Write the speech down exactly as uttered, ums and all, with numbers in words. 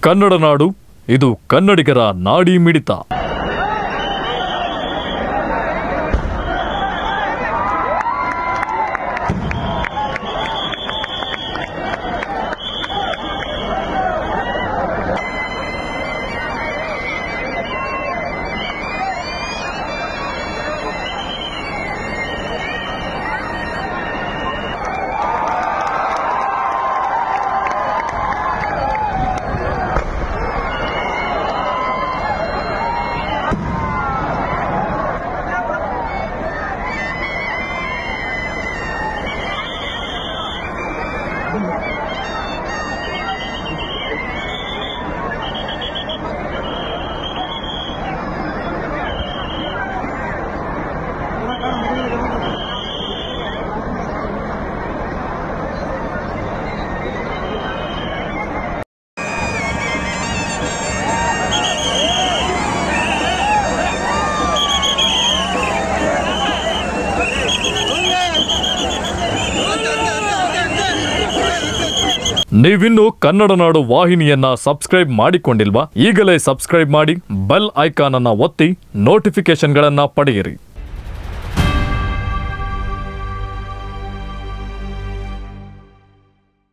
ಕನ್ನಡ ನಾಡು, ಇದು ಕನ್ನಡಿಗರ ನಾಡಿ ಮಿಡಿತ. ನೀವಿನ್ನು ಕನ್ನಡ ನಾಡು ವಾಹಿನಿಯನ್ನ ಸಬ್ಸ್ಕ್ರೈಬ್ ಮಾಡಿಕೊಂಡಿಲ್ವಾ? ಈಗಲೇ ಸಬ್ಸ್ಕ್ರೈಬ್ ಮಾಡಿ, ಬೆಲ್ ಐಕಾನ್ ಅನ್ನು ಒತ್ತಿ ನೋಟಿಫಿಕೇಶನ್ಗಳನ್ನ ಪಡೆಯಿರಿ.